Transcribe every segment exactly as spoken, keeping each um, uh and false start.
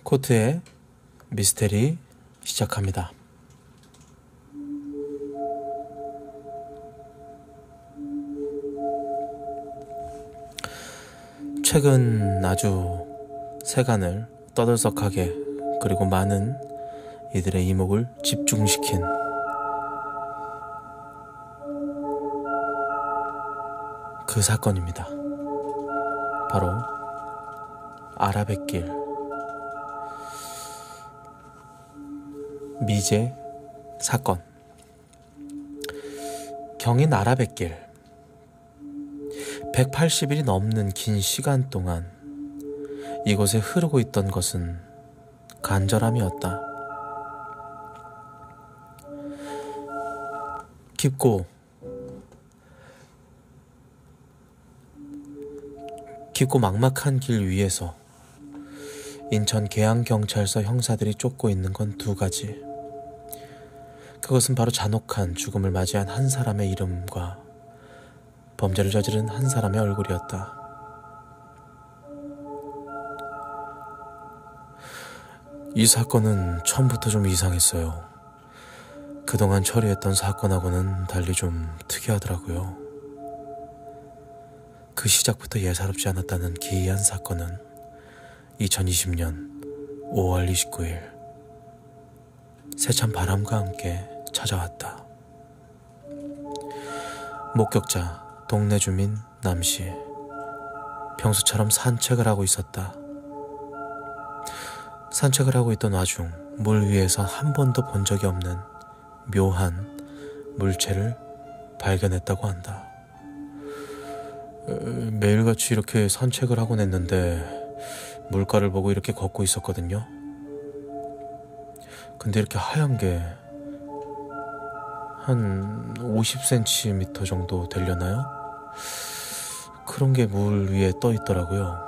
코트의 미스테리 시작합니다. 최근 아주 세간을 떠들썩하게 그리고 많은 이들의 이목을 집중시킨 그 사건입니다. 바로 아라뱃길 미제 사건. 경인 아라뱃길. 백팔십 일이 넘는 긴 시간 동안 이곳에 흐르고 있던 것은 간절함이었다. 깊고 깊고 막막한 길 위에서 인천 계양경찰서 형사들이 쫓고 있는 건 두 가지. 그것은 바로 잔혹한 죽음을 맞이한 한 사람의 이름과 범죄를 저지른 한 사람의 얼굴이었다. 이 사건은 처음부터 좀 이상했어요. 그동안 처리했던 사건하고는 달리 좀 특이하더라고요. 그 시작부터 예사롭지 않았다는 기이한 사건은 이천이십 년 오월 이십구일 세찬 바람과 함께 찾아왔다. 목격자 동네 주민 남씨. 평소처럼 산책을 하고 있었다. 산책을 하고 있던 와중 물 위에서 한 번도 본 적이 없는 묘한 물체를 발견했다고 한다. 매일같이 이렇게 산책을 하곤 했는데 물가를 보고 이렇게 걷고 있었거든요. 근데 이렇게 하얀 게 한 오십 센티미터 정도 되려나요? 그런 게 물 위에 떠 있더라고요.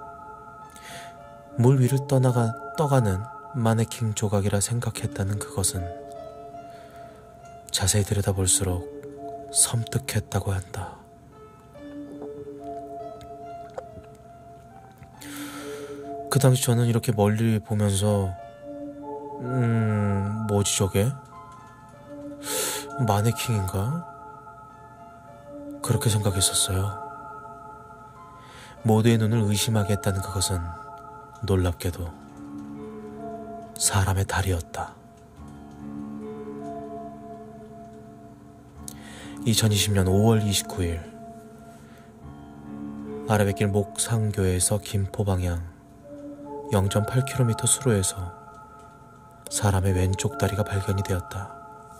물 위를 떠나가, 떠가는 마네킹 조각이라 생각했다는 그것은 자세히 들여다볼수록 섬뜩했다고 한다. 그 당시 저는 이렇게 멀리 보면서 음... 뭐지 저게? 마네킹인가? 그렇게 생각했었어요. 모두의 눈을 의심하게 했다는 그것은 놀랍게도 사람의 다리였다. 이천이십 년 오월 이십구일 아라뱃길 목상교에서 김포 방향 영 점 팔 킬로미터 수로에서 사람의 왼쪽 다리가 발견이 되었다.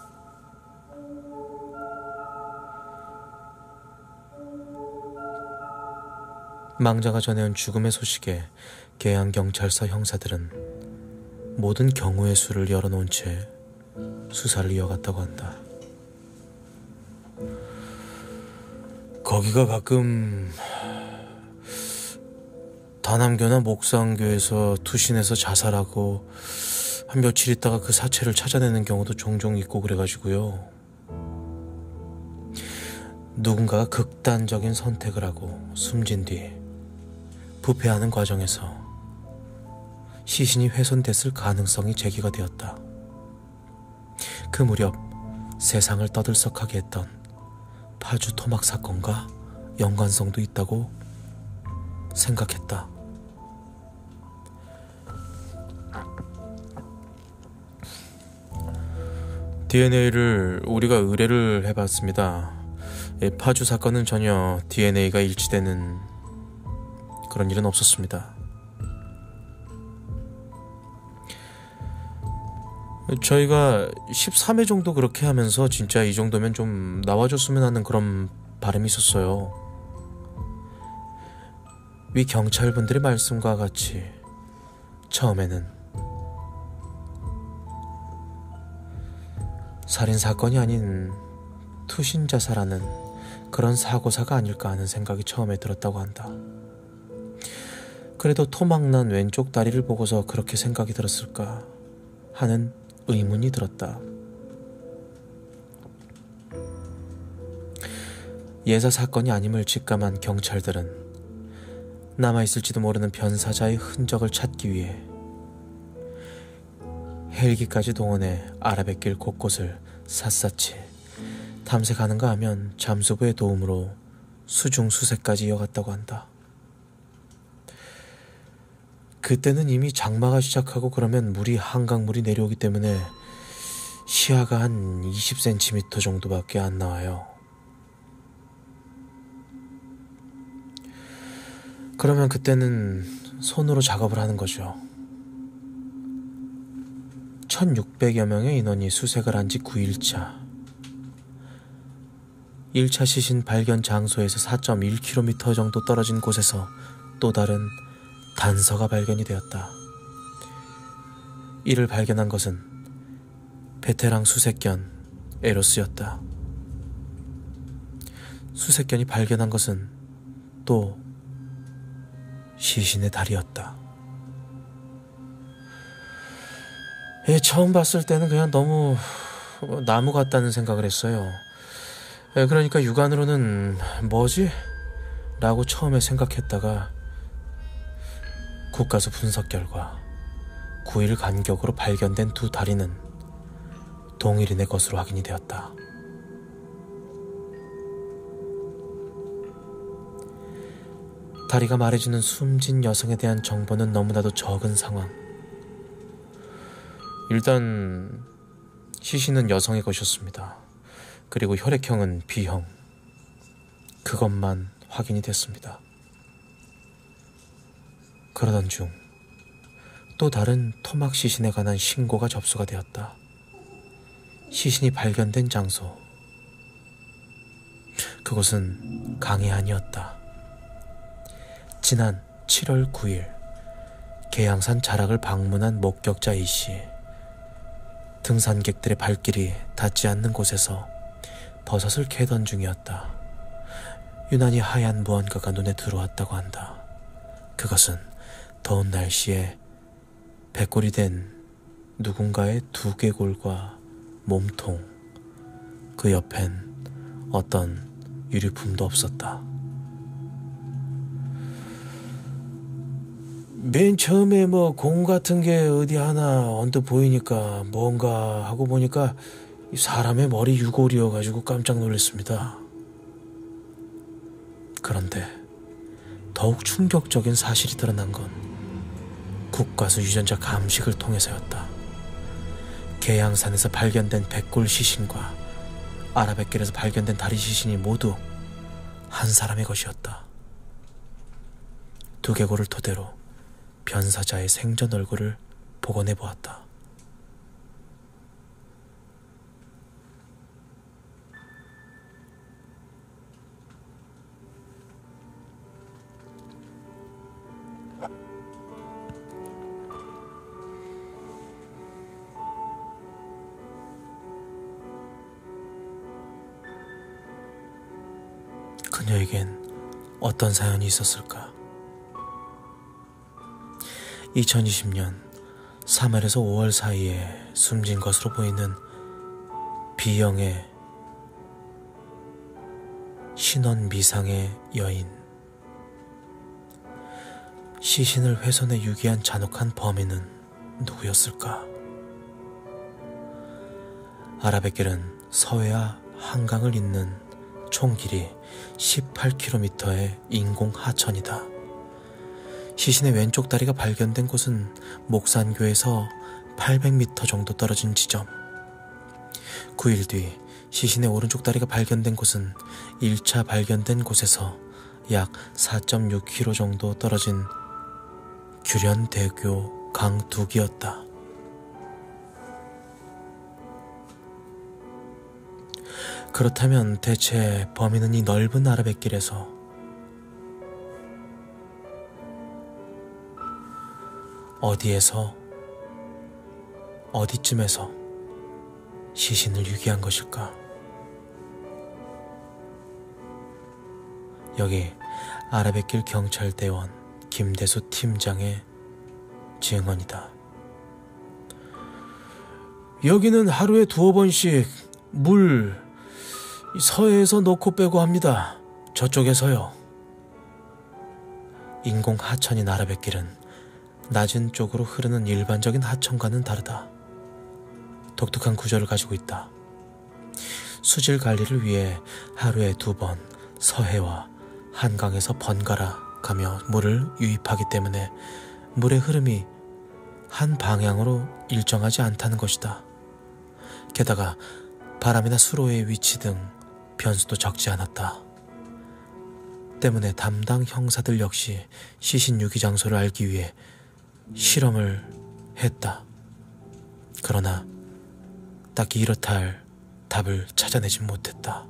망자가 전해온 죽음의 소식에 계양경찰서 형사들은 모든 경우의 수를 열어놓은 채 수사를 이어갔다고 한다. 거기가 가끔 다남교나 목상교에서 투신해서 자살하고 한 며칠 있다가 그 사체를 찾아내는 경우도 종종 있고 그래가지고요. 누군가가 극단적인 선택을 하고 숨진 뒤 부패하는 과정에서 시신이 훼손됐을 가능성이 제기가 되었다. 그 무렵 세상을 떠들썩하게 했던 파주 토막 사건과 연관성도 있다고 생각했다. 디엔에이를 우리가 의뢰를 해봤습니다. 파주 사건은 전혀 디엔에이가 일치되는 그런 일은 없었습니다. 저희가 십삼 회 정도 그렇게 하면서 진짜 이 정도면 좀 나와줬으면 하는 그런 바람이 있었어요. 위 경찰분들의 말씀과 같이 처음에는 살인사건이 아닌 투신자살하는 그런 사고사가 아닐까 하는 생각이 처음에 들었다고 한다. 그래도 토막난 왼쪽 다리를 보고서 그렇게 생각이 들었을까 하는 의문이 들었다. 예사 사건이 아님을 직감한 경찰들은 남아있을지도 모르는 변사자의 흔적을 찾기 위해 헬기까지 동원해 아라뱃길 곳곳을 샅샅이 탐색하는가 하면 잠수부의 도움으로 수중 수색까지 이어갔다고 한다. 그때는 이미 장마가 시작하고 그러면 물이 한강물이 내려오기 때문에 시야가 한 이십 센티미터 정도밖에 안 나와요. 그러면 그때는 손으로 작업을 하는 거죠. 천육백여 명의 인원이 수색을 한 지 구 일차. 일 차 시신 발견 장소에서 사 점 일 킬로미터 정도 떨어진 곳에서 또 다른 단서가 발견이 되었다. 이를 발견한 것은 베테랑 수색견 에로스였다. 수색견이 발견한 것은 또 시신의 다리였다. 예, 처음 봤을 때는 그냥 너무 나무 같다는 생각을 했어요. 예, 그러니까 육안으로는 뭐지? 라고 처음에 생각했다가 국가수 분석 결과 구 일 간격으로 발견된 두 다리는 동일인의 것으로 확인이 되었다. 다리가 말해주는 숨진 여성에 대한 정보는 너무나도 적은 상황. 일단 시신은 여성의 것이었습니다. 그리고 혈액형은 B형. 그것만 확인이 됐습니다. 그러던 중 또 다른 토막 시신에 관한 신고가 접수가 되었다. 시신이 발견된 장소. 그곳은 강의 안이었다. 지난 칠월 구일 계양산 자락을 방문한 목격자 A씨. 등산객들의 발길이 닿지 않는 곳에서 버섯을 캐던 중이었다. 유난히 하얀 무언가가 눈에 들어왔다고 한다. 그것은 더운 날씨에 백골이 된 누군가의 두개골과 몸통, 그 옆엔 어떤 유류품도 없었다. 맨 처음에 뭐 공 같은 게 어디 하나 언뜻 보이니까 뭔가 하고 보니까 사람의 머리 유골이어가지고 깜짝 놀랐습니다. 그런데 더욱 충격적인 사실이 드러난 건 국과수 유전자 감식을 통해서였다. 계양산에서 발견된 백골 시신과 아라뱃길에서 발견된 다리 시신이 모두 한 사람의 것이었다. 두개골을 토대로 변사자의 생전 얼굴을 복원해 보았다. 그녀에겐 어떤 사연이 있었을까? 이천이십 년 삼월에서 오월 사이에 숨진 것으로 보이는 B형의 신원 미상의 여인. 시신을 훼손해 유기한 잔혹한 범인은 누구였을까? 아라뱃길은 서해와 한강을 잇는 총 길이 십팔 킬로미터의 인공 하천이다. 시신의 왼쪽 다리가 발견된 곳은 목산교에서 팔백 미터 정도 떨어진 지점. 구 일 뒤 시신의 오른쪽 다리가 발견된 곳은 일 차 발견된 곳에서 약 사 점 육 킬로미터 정도 떨어진 규련대교 강둑이었다. 그렇다면 대체 범인은 이 넓은 아라뱃길에서 어디에서 어디쯤에서 시신을 유기한 것일까? 여기 아라뱃길 경찰대원 김대수 팀장의 증언이다. 여기는 하루에 두어 번씩 물 서해에서 넣고 빼고 합니다. 저쪽에서요. 인공 하천인 아라뱃길은 낮은 쪽으로 흐르는 일반적인 하천과는 다르다. 독특한 구조를 가지고 있다. 수질 관리를 위해 하루에 두 번 서해와 한강에서 번갈아 가며 물을 유입하기 때문에 물의 흐름이 한 방향으로 일정하지 않다는 것이다. 게다가 바람이나 수로의 위치 등 변수도 적지 않았다. 때문에 담당 형사들 역시 시신 유기 장소를 알기 위해 실험을 했다. 그러나 딱히 이렇다 할 답을 찾아내지 못했다.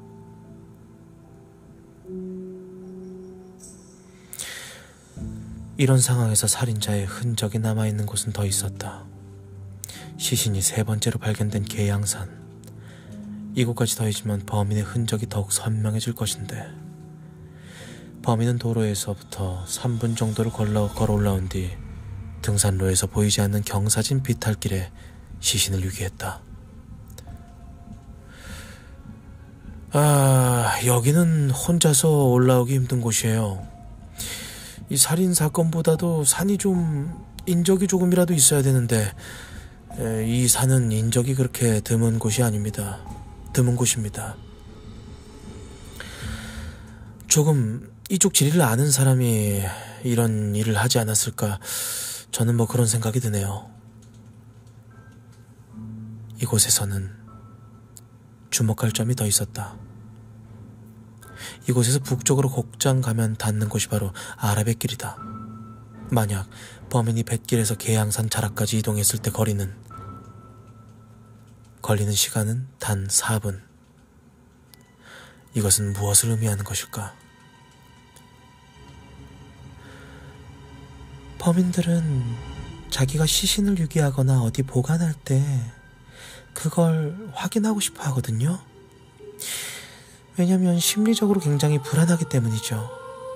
이런 상황에서 살인자의 흔적이 남아있는 곳은 더 있었다. 시신이 세 번째로 발견된 계양산. 이곳까지 더해지면 범인의 흔적이 더욱 선명해질 것인데, 범인은 도로에서부터 삼 분 정도를 걸어, 걸어 올라온 뒤 등산로에서 보이지 않는 경사진 비탈길에 시신을 유기했다. 아, 여기는 혼자서 올라오기 힘든 곳이에요. 이 살인 사건보다도 산이 좀 인적이 조금이라도 있어야 되는데 에, 이 산은 인적이 그렇게 드문 곳이 아닙니다. 드문 곳입니다. 조금 이쪽 지리를 아는 사람이 이런 일을 하지 않았을까, 저는 뭐 그런 생각이 드네요. 이곳에서는 주목할 점이 더 있었다. 이곳에서 북쪽으로 곡장 가면 닿는 곳이 바로 아라뱃길이다. 만약 범인이 뱃길에서 계양산 자락까지 이동했을 때 거리는 걸리는 시간은 단 사 분. 이것은 무엇을 의미하는 것일까? 범인들은 자기가 시신을 유기하거나 어디 보관할 때 그걸 확인하고 싶어 하거든요. 왜냐면 심리적으로 굉장히 불안하기 때문이죠.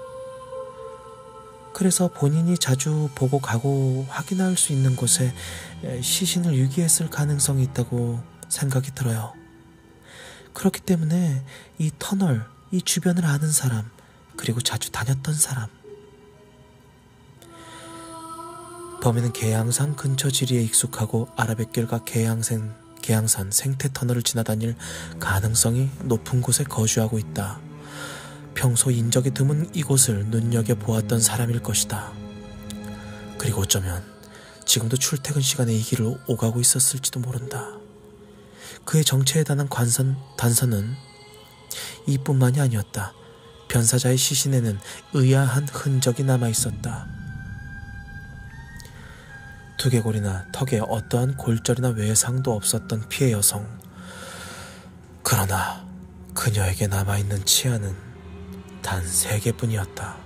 그래서 본인이 자주 보고 가고 확인할 수 있는 곳에 시신을 유기했을 가능성이 있다고 생각이 들어요. 그렇기 때문에 이 터널, 이 주변을 아는 사람, 그리고 자주 다녔던 사람, 범인은 계양산 근처 지리에 익숙하고 아라뱃길과 계양산, 계양산 생태 터널을 지나다닐 가능성이 높은 곳에 거주하고 있다. 평소 인적이 드문 이곳을 눈여겨보았던 사람일 것이다. 그리고 어쩌면 지금도 출퇴근 시간에 이 길을 오가고 있었을지도 모른다. 그의 정체에 관한 관선, 단서는 이뿐만이 아니었다. 변사자의 시신에는 의아한 흔적이 남아있었다. 두개골이나 턱에 어떠한 골절이나 외상도 없었던 피해 여성. 그러나 그녀에게 남아있는 치아는 단 세 개뿐이었다.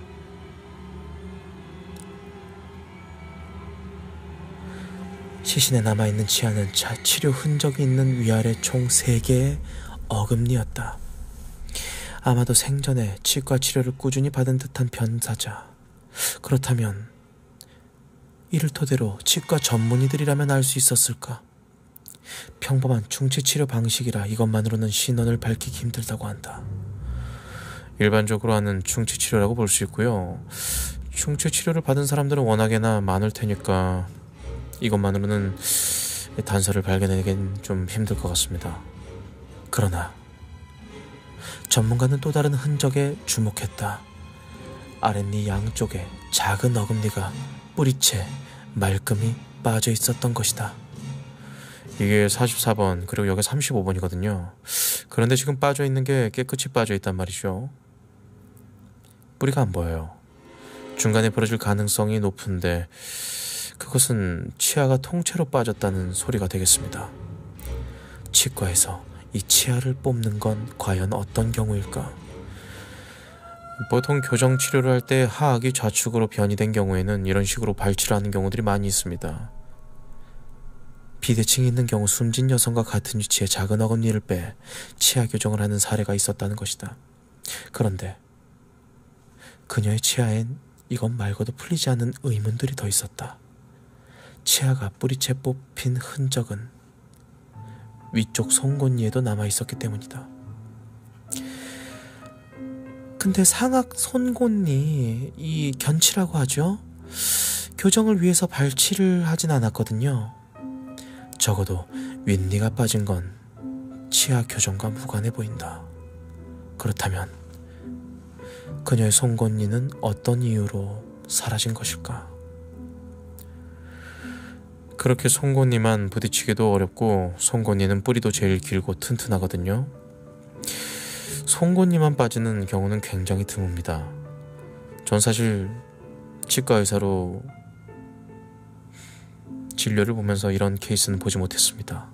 시신에 남아있는 치아는 치료 흔적이 있는 위아래 총 세 개의 어금니였다. 아마도 생전에 치과 치료를 꾸준히 받은 듯한 변사자. 그렇다면 이를 토대로 치과 전문의들이라면 알 수 있었을까? 평범한 충치치료 방식이라 이것만으로는 신원을 밝히기 힘들다고 한다. 일반적으로 하는 충치치료라고 볼 수 있고요. 충치치료를 받은 사람들은 워낙에나 많을 테니까 이것만으로는 단서를 발견하기엔 좀 힘들 것 같습니다. 그러나 전문가는 또 다른 흔적에 주목했다. 아랫니 양쪽에 작은 어금니가 뿌리채 말끔히 빠져 있었던 것이다. 이게 사십사 번, 그리고 여기 삼십오 번이거든요. 그런데 지금 빠져 있는 게 깨끗이 빠져 있단 말이죠. 뿌리가 안 보여요. 중간에 부러질 가능성이 높은데 그것은 치아가 통째로 빠졌다는 소리가 되겠습니다. 치과에서 이 치아를 뽑는 건 과연 어떤 경우일까? 보통 교정 치료를 할 때 하악이 좌측으로 변이된 경우에는 이런 식으로 발치를 하는 경우들이 많이 있습니다. 비대칭이 있는 경우 숨진 여성과 같은 위치에 작은 어금니를 빼 치아 교정을 하는 사례가 있었다는 것이다. 그런데 그녀의 치아엔 이것 말고도 풀리지 않는 의문들이 더 있었다. 치아가 뿌리채 뽑힌 흔적은 위쪽 송곳니에도 남아있었기 때문이다. 근데 상악 송곳니, 이 견치라고 하죠? 교정을 위해서 발치를 하진 않았거든요. 적어도 윗니가 빠진 건 치아 교정과 무관해 보인다. 그렇다면 그녀의 송곳니는 어떤 이유로 사라진 것일까? 그렇게 송곳니만 부딪히기도 어렵고 송곳니는 뿌리도 제일 길고 튼튼하거든요. 송곳니만 빠지는 경우는 굉장히 드뭅니다. 전 사실 치과 의사로 진료를 보면서 이런 케이스는 보지 못했습니다.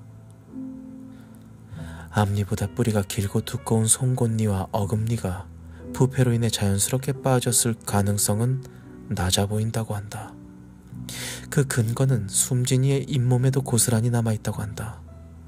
앞니보다 뿌리가 길고 두꺼운 송곳니와 어금니가 부패로 인해 자연스럽게 빠졌을 가능성은 낮아 보인다고 한다. 그 근거는 숨진이의 잇몸에도 고스란히 남아있다고 한다.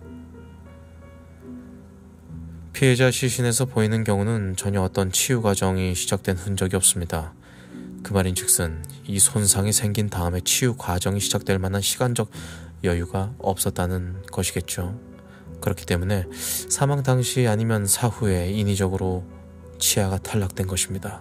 피해자 시신에서 보이는 경우는 전혀 어떤 치유 과정이 시작된 흔적이 없습니다. 그 말인즉슨 이 손상이 생긴 다음에 치유 과정이 시작될 만한 시간적 여유가 없었다는 것이겠죠. 그렇기 때문에 사망 당시 아니면 사후에 인위적으로 치아가 탈락된 것입니다.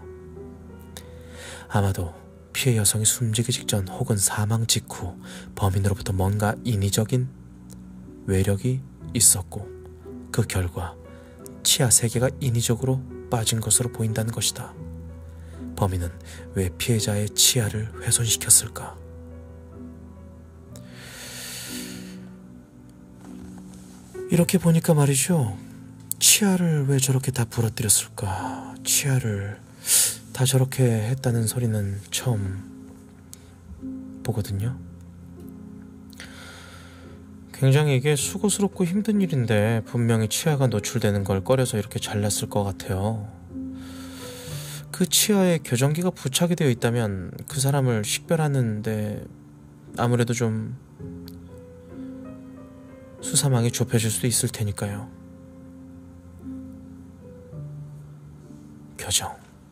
아마도 피해 여성이 숨지기 직전 혹은 사망 직후 범인으로부터 뭔가 인위적인 외력이 있었고 그 결과 치아 세 개가 인위적으로 빠진 것으로 보인다는 것이다. 범인은 왜 피해자의 치아를 훼손시켰을까? 이렇게 보니까 말이죠. 치아를 왜 저렇게 다 부러뜨렸을까? 치아를 다 저렇게 했다는 소리는 처음 보거든요. 굉장히 이게 수고스럽고 힘든 일인데 분명히 치아가 노출되는 걸 꺼려서 이렇게 잘랐을 것 같아요. 그 치아에 교정기가 부착이 되어 있다면 그 사람을 식별하는데 아무래도 좀 수사망이 좁혀질 수도 있을 테니까요. 교정.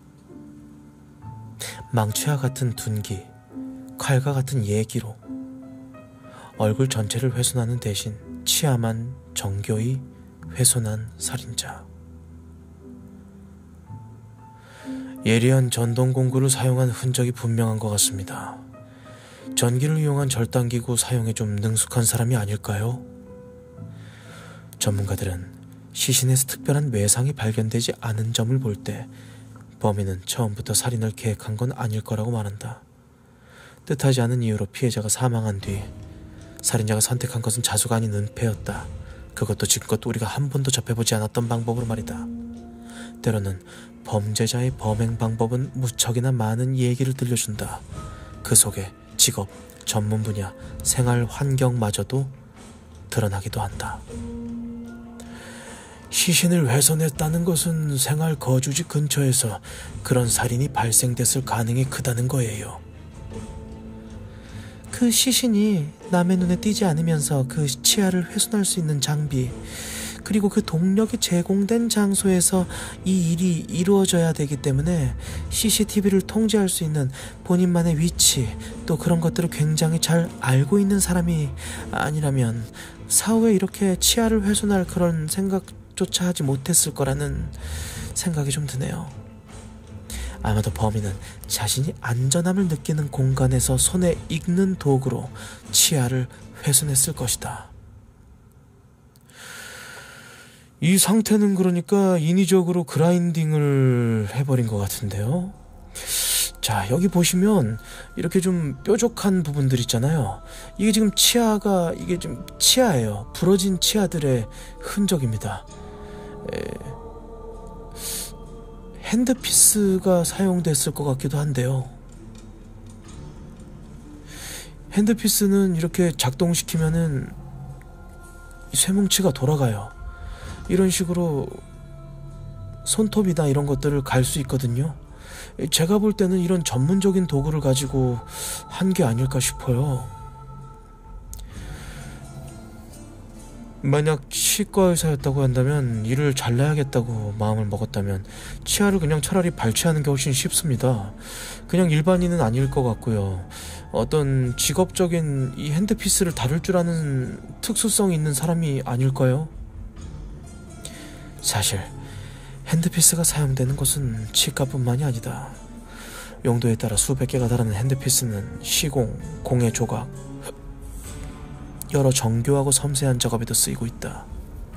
망치와 같은 둔기, 칼과 같은 예기로 얼굴 전체를 훼손하는 대신 치아만 정교히 훼손한 살인자. 예리한 전동 공구를 사용한 흔적이 분명한 것 같습니다. 전기를 이용한 절단기구 사용에 좀 능숙한 사람이 아닐까요? 전문가들은 시신에서 특별한 외상이 발견되지 않은 점을 볼 때 범인은 처음부터 살인을 계획한 건 아닐 거라고 말한다. 뜻하지 않은 이유로 피해자가 사망한 뒤 살인자가 선택한 것은 자수가 아닌 은폐였다. 그것도 지금껏 우리가 한 번도 접해보지 않았던 방법으로 말이다. 때로는 범죄자의 범행 방법은 무척이나 많은 얘기를 들려준다. 그 속에 직업, 전문 분야, 생활 환경마저도 드러나기도 한다. 시신을 훼손했다는 것은 생활 거주지 근처에서 그런 살인이 발생됐을 가능이 크다는 거예요. 그 시신이 남의 눈에 띄지 않으면서 그 치아를 훼손할 수 있는 장비, 그리고 그 동력이 제공된 장소에서 이 일이 이루어져야 되기 때문에 씨씨티비를 통제할 수 있는 본인만의 위치, 또 그런 것들을 굉장히 잘 알고 있는 사람이 아니라면 사후에 이렇게 치아를 훼손할 그런 생각조차 하지 못했을 거라는 생각이 좀 드네요. 아마도 범인은 자신이 안전함을 느끼는 공간에서 손에 익는 도구로 치아를 훼손했을 것이다. 이 상태는 그러니까 인위적으로 그라인딩을 해버린 것 같은데요. 자, 여기 보시면 이렇게 좀 뾰족한 부분들 있잖아요. 이게 지금 치아가, 이게 좀 치아예요. 부러진 치아들의 흔적입니다. 에... 핸드피스가 사용됐을 것 같기도 한데요. 핸드피스는 이렇게 작동시키면은 쇠뭉치가 돌아가요. 이런 식으로 손톱이나 이런 것들을 갈 수 있거든요. 제가 볼 때는 이런 전문적인 도구를 가지고 한 게 아닐까 싶어요. 만약 치과 의사였다고 한다면 일을 잘라야겠다고 마음을 먹었다면 치아를 그냥 차라리 발치하는 게 훨씬 쉽습니다. 그냥 일반인은 아닐 것 같고요. 어떤 직업적인 이 핸드피스를 다룰 줄 아는 특수성이 있는 사람이 아닐까요? 사실 핸드피스가 사용되는 곳은 치과뿐만이 아니다. 용도에 따라 수백 개가 다른 핸드피스는 시공, 공예 조각, 여러 정교하고 섬세한 작업에도 쓰이고 있다.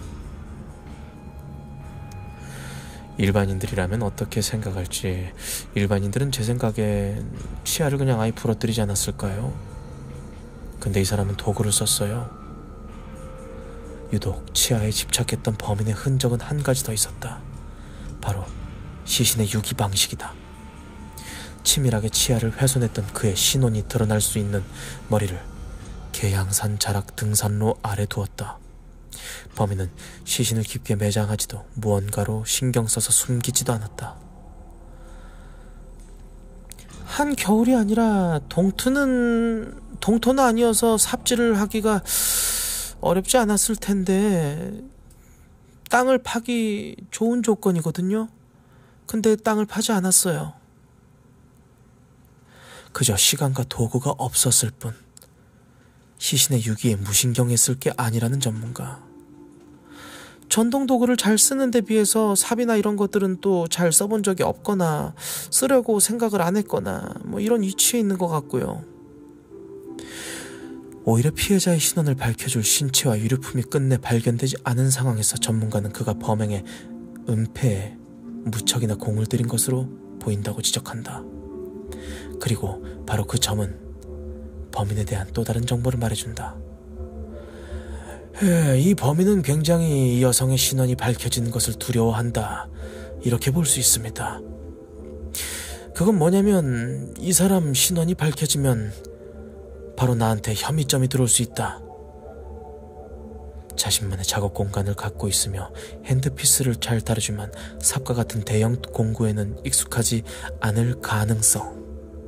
일반인들이라면 어떻게 생각할지. 일반인들은 제 생각엔 치아를 그냥 아예 부러뜨리지 않았을까요? 근데 이 사람은 도구를 썼어요. 유독 치아에 집착했던 범인의 흔적은 한 가지 더 있었다. 바로 시신의 유기 방식이다. 치밀하게 치아를 훼손했던 그의 신원이 드러날 수 있는 머리를 계양산 자락 등산로 아래 두었다. 범인은 시신을 깊게 매장하지도 무언가로 신경 써서 숨기지도 않았다. 한 겨울이 아니라 동토는 동토는 아니어서 삽질을 하기가 어렵지 않았을 텐데 땅을 파기 좋은 조건이거든요. 근데 땅을 파지 않았어요. 그저 시간과 도구가 없었을 뿐. 시신의 유기에 무신경했을 게 아니라는 전문가. 전동 도구를 잘 쓰는 데 비해서 삽이나 이런 것들은 또 잘 써본 적이 없거나 쓰려고 생각을 안 했거나 뭐 이런 위치에 있는 것 같고요. 오히려 피해자의 신원을 밝혀줄 신체와 유류품이 끝내 발견되지 않은 상황에서 전문가는 그가 범행의 은폐에 무척이나 공을 들인 것으로 보인다고 지적한다. 그리고 바로 그 점은 범인에 대한 또 다른 정보를 말해준다. 에, 이 범인은 굉장히 이 여성의 신원이 밝혀지는 것을 두려워한다. 이렇게 볼 수 있습니다. 그건 뭐냐면 이 사람 신원이 밝혀지면 바로 나한테 혐의점이 들어올 수 있다. 자신만의 작업 공간을 갖고 있으며 핸드피스를 잘 다루지만 삽과 같은 대형 공구에는 익숙하지 않을 가능성.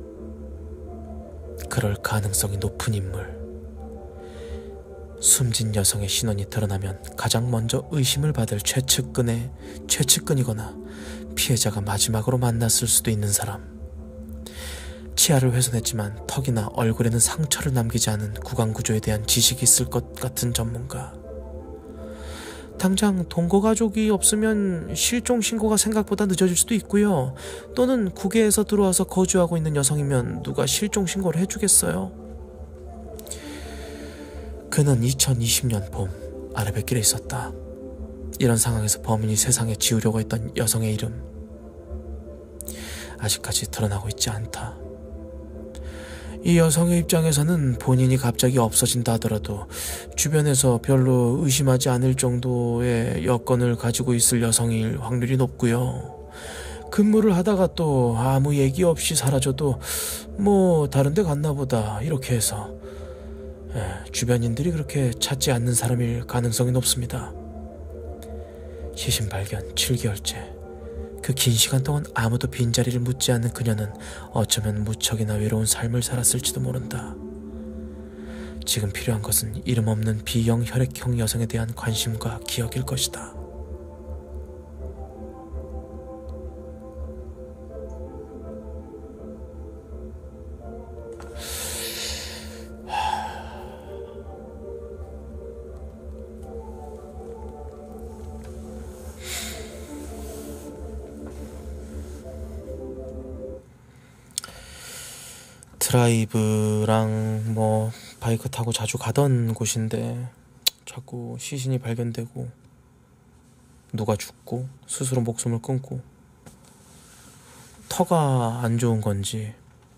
그럴 가능성이 높은 인물. 숨진 여성의 신원이 드러나면 가장 먼저 의심을 받을 최측근의 최측근이거나 피해자가 마지막으로 만났을 수도 있는 사람. 치아를 훼손했지만 턱이나 얼굴에는 상처를 남기지 않은 구강구조에 대한 지식이 있을 것 같은 전문가. 당장 동거 가족이 없으면 실종 신고가 생각보다 늦어질 수도 있고요. 또는 국외에서 들어와서 거주하고 있는 여성이면 누가 실종 신고를 해주겠어요? 그는 이천이십 년 봄 아래뱃길에 있었다. 이런 상황에서 범인이 세상에 지우려고 했던 여성의 이름 아직까지 드러나고 있지 않다. 이 여성의 입장에서는 본인이 갑자기 없어진다 하더라도 주변에서 별로 의심하지 않을 정도의 여건을 가지고 있을 여성일 확률이 높고요. 근무를 하다가 또 아무 얘기 없이 사라져도 뭐 다른 데 갔나 보다 이렇게 해서 에, 주변인들이 그렇게 찾지 않는 사람일 가능성이 높습니다. 시신 발견 칠 개월째. 그 긴 시간 동안 아무도 빈자리를 묻지 않는 그녀는 어쩌면 무척이나 외로운 삶을 살았을지도 모른다. 지금 필요한 것은 이름 없는 B형 혈액형 여성에 대한 관심과 기억일 것이다. 드라이브랑 뭐 바이크 타고 자주 가던 곳인데 자꾸 시신이 발견되고 누가 죽고 스스로 목숨을 끊고 터가 안 좋은 건지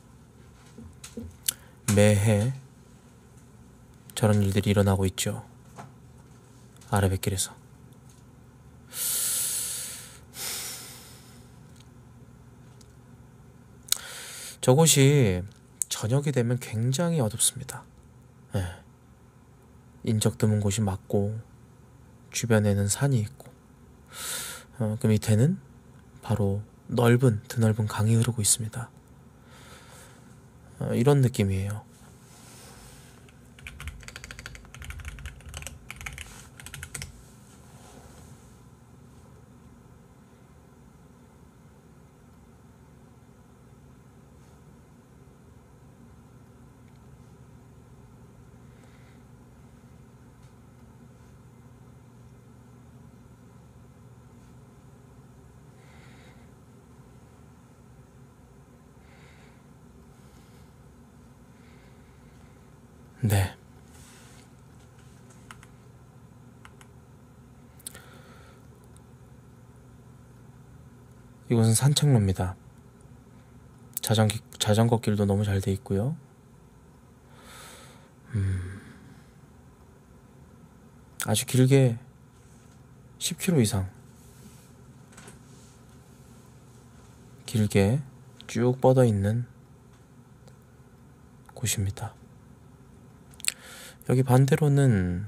매해 저런 일들이 일어나고 있죠. 아래뱃길에서. 저곳이 저녁이 되면 굉장히 어둡습니다. 네. 인적 드문 곳이 맞고 주변에는 산이 있고 어, 그 밑에는 바로 넓은 드넓은 강이 흐르고 있습니다. 어, 이런 느낌이에요. 네. 이곳은 산책로입니다. 자전기, 자전거 길도 너무 잘 돼 있고요. 음, 아주 길게 십 킬로미터 이상 길게 쭉 뻗어 있는 곳입니다. 여기 반대로는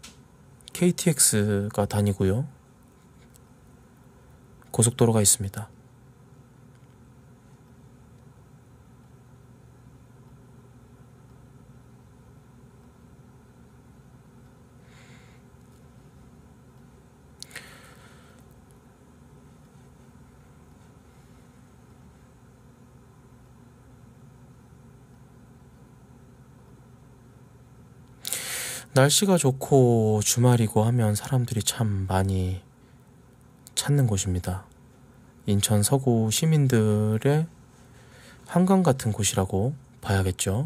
케이티엑스가 다니고요. 고속도로가 있습니다. 날씨가 좋고 주말이고 하면 사람들이 참 많이 찾는 곳입니다. 인천 서구 시민들의 한강 같은 곳이라고 봐야겠죠.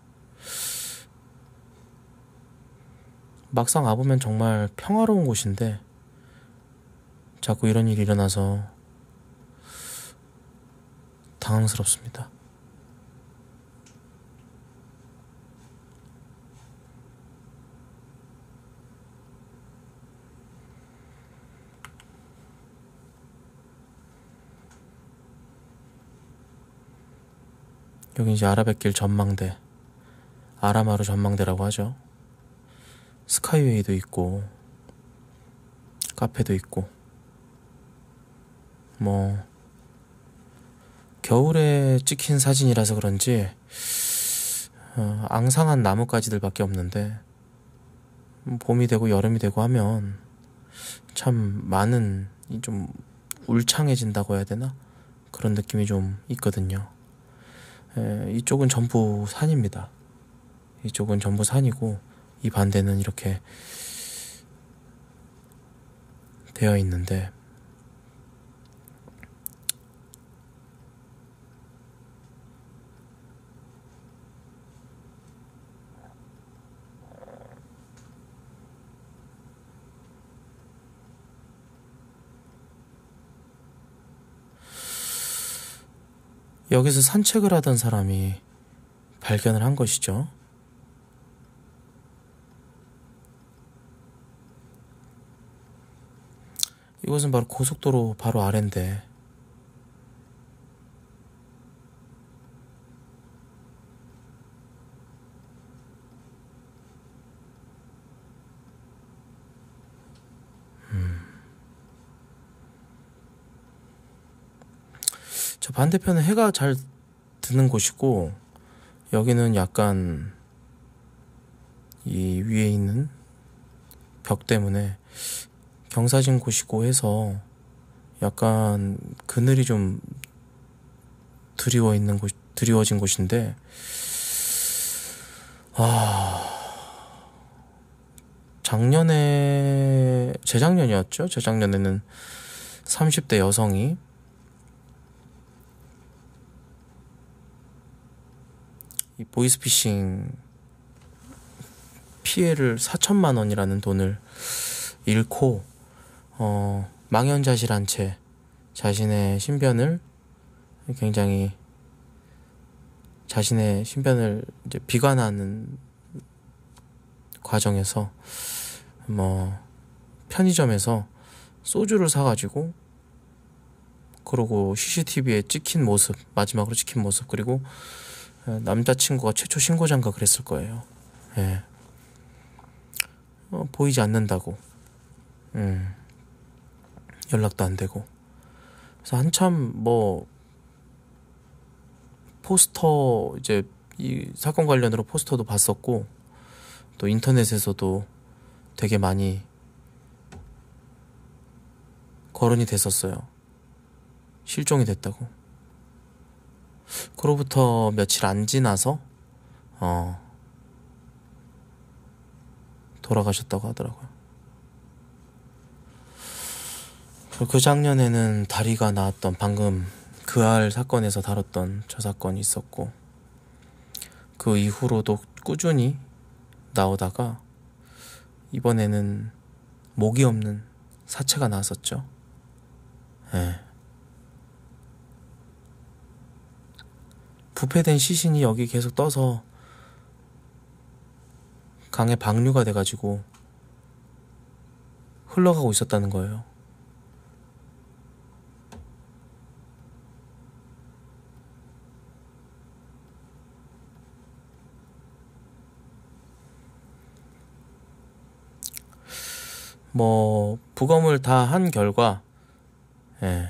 막상 와보면 정말 평화로운 곳인데 자꾸 이런 일이 일어나서 당황스럽습니다. 여기 이제 아라뱃길 전망대, 아라마루 전망대라고 하죠. 스카이웨이도 있고 카페도 있고, 뭐 겨울에 찍힌 사진이라서 그런지 어, 앙상한 나뭇가지들밖에 없는데 봄이 되고 여름이 되고 하면 참 많은 좀 울창해진다고 해야 되나? 그런 느낌이 좀 있거든요. 에, 이쪽은 전부 산입니다. 이쪽은 전부 산이고 이 반대는 이렇게 되어 있는데 여기서 산책을 하던 사람이 발견을 한 것이죠. 이곳은 바로 고속도로 바로 아래인데 음. 저 반대편은 해가 잘 드는 곳이고 여기는 약간 이 위에 있는 벽 때문에 경사진 곳이고 해서 약간 그늘이 좀 드리워 있는 곳, 드리워진 곳인데, 아, 작년에, 재작년이었죠? 재작년에는 삼십 대 여성이 이 보이스피싱 피해를 사천만 원이라는 돈을 잃고 어, 망연자실한 채 자신의 신변을 굉장히 자신의 신변을 이제 비관하는 과정에서 뭐 편의점에서 소주를 사가지고 그러고 씨씨티비에 찍힌 모습, 마지막으로 찍힌 모습, 그리고 남자친구가 최초 신고장가 그랬을 거예요. 예. 어, 보이지 않는다고. 음. 연락도 안 되고. 그래서 한참 뭐 포스터 이제 이 사건 관련으로 포스터도 봤었고 또 인터넷에서도 되게 많이 거론이 됐었어요. 실종이 됐다고. 그로부터 며칠 안 지나서 어 돌아가셨다고 하더라고요. 그 작년에는 다리가 나왔던 방금 그 알 사건에서 다뤘던 저 사건이 있었고 그 이후로도 꾸준히 나오다가 이번에는 목이 없는 사체가 나왔었죠. 예. 부패된 시신이 여기 계속 떠서 강에 방류가 돼가지고 흘러가고 있었다는 거예요. 뭐 부검을 다 한 결과 예,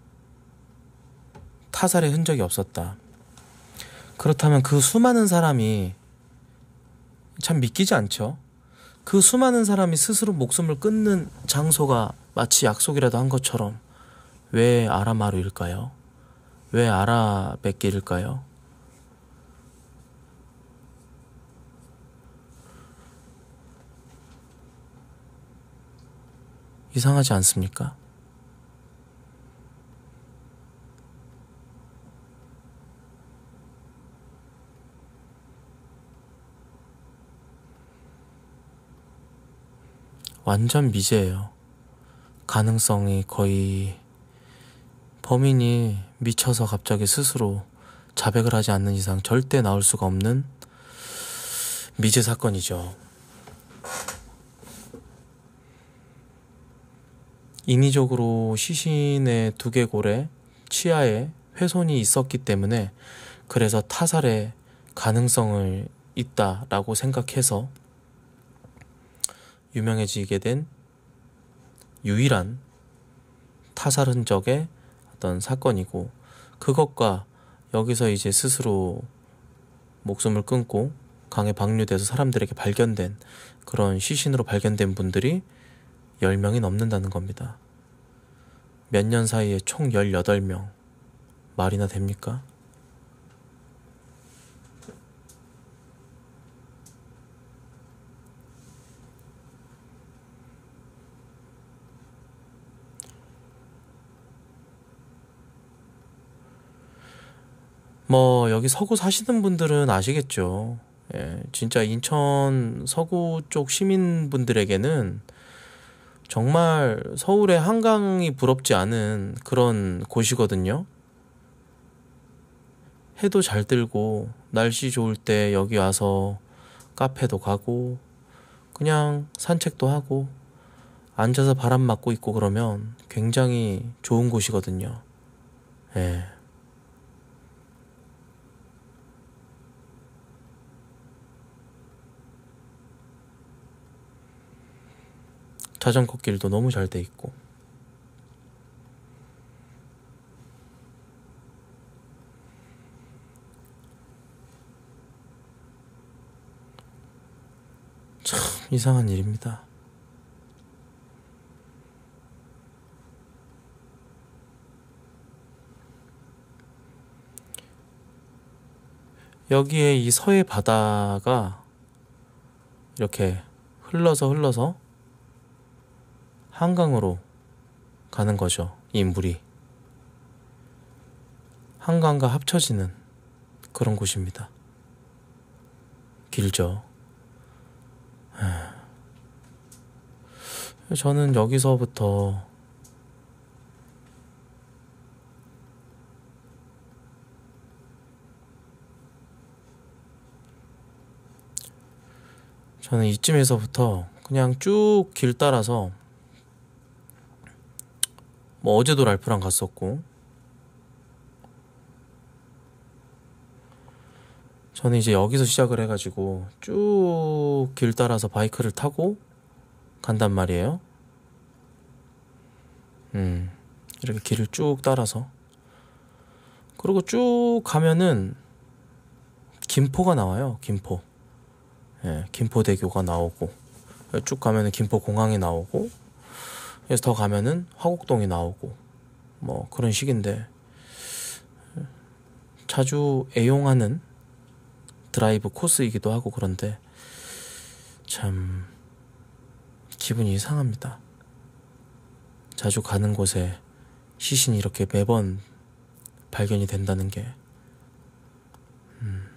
타살의 흔적이 없었다. 그렇다면 그 수많은 사람이 참 믿기지 않죠? 그 수많은 사람이 스스로 목숨을 끊는 장소가 마치 약속이라도 한 것처럼 왜 아라마루일까요? 왜 아라뱃길일까요? 이상하지 않습니까? 완전 미제예요. 가능성이 거의 범인이 미쳐서 갑자기 스스로 자백을 하지 않는 이상 절대 나올 수가 없는 미제 사건이죠. 인위적으로 시신의 두개골에 치아에 훼손이 있었기 때문에 그래서 타살의 가능성을 있다라고 생각해서 유명해지게 된 유일한 타살 흔적의 어떤 사건이고, 그것과 여기서 이제 스스로 목숨을 끊고 강에 방류돼서 사람들에게 발견된 그런 시신으로 발견된 분들이 열 명이 넘는다는 겁니다. 몇 년 사이에 총 열여덟 명. 말이나 됩니까? 뭐 여기 서구 사시는 분들은 아시겠죠. 예, 진짜 인천 서구 쪽 시민분들에게는 정말 서울의 한강이 부럽지 않은 그런 곳이거든요. 해도 잘 들고 날씨 좋을 때 여기 와서 카페도 가고 그냥 산책도 하고 앉아서 바람 맞고 있고 그러면 굉장히 좋은 곳이거든요. 예. 자전거 길도 너무 잘 돼 있고. 참 이상한 일입니다. 여기에 이 서해 바다가 이렇게 흘러서 흘러서 한강으로 가는 거죠. 이 물이 한강과 합쳐지는 그런 곳입니다. 길죠. 저는 여기서부터 저는 이쯤에서부터 그냥 쭉 길 따라서 뭐 어제도 랄프랑 갔었고, 저는 이제 여기서 시작을 해가지고 쭉 길 따라서 바이크를 타고 간단 말이에요. 음, 이렇게 길을 쭉 따라서. 그리고 쭉 가면은 김포가 나와요. 김포. 예, 김포대교가 나오고, 쭉 가면은 김포공항이 나오고, 그래서 더 가면은 화곡동이 나오고, 뭐 그런 식인데, 자주 애용하는 드라이브 코스이기도 하고 그런데 참 기분이 이상합니다. 자주 가는 곳에 시신이 이렇게 매번 발견이 된다는 게. 음.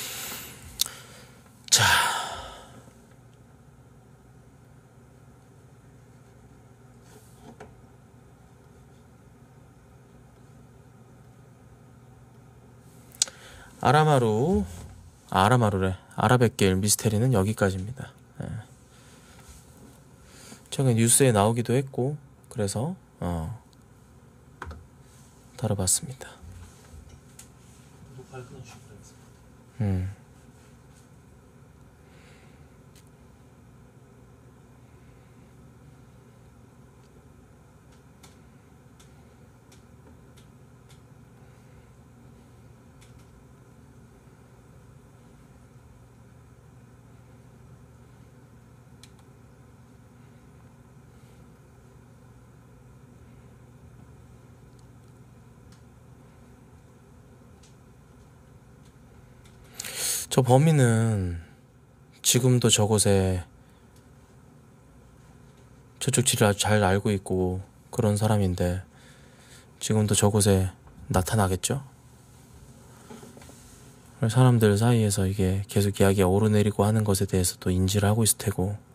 자, 아라마루, 아, 아라마루래. 아라뱃길 미스테리는 여기까지입니다. 예. 최근 뉴스에 나오기도 했고 그래서 어, 다뤄봤습니다. 음. 저 범인은 지금도 저곳에 저쪽 지를 아주 잘 알고 있고 그런 사람인데 지금도 저곳에 나타나겠죠? 사람들 사이에서 이게 계속 이야기가 오르내리고 하는 것에 대해서도 인지를 하고 있을 테고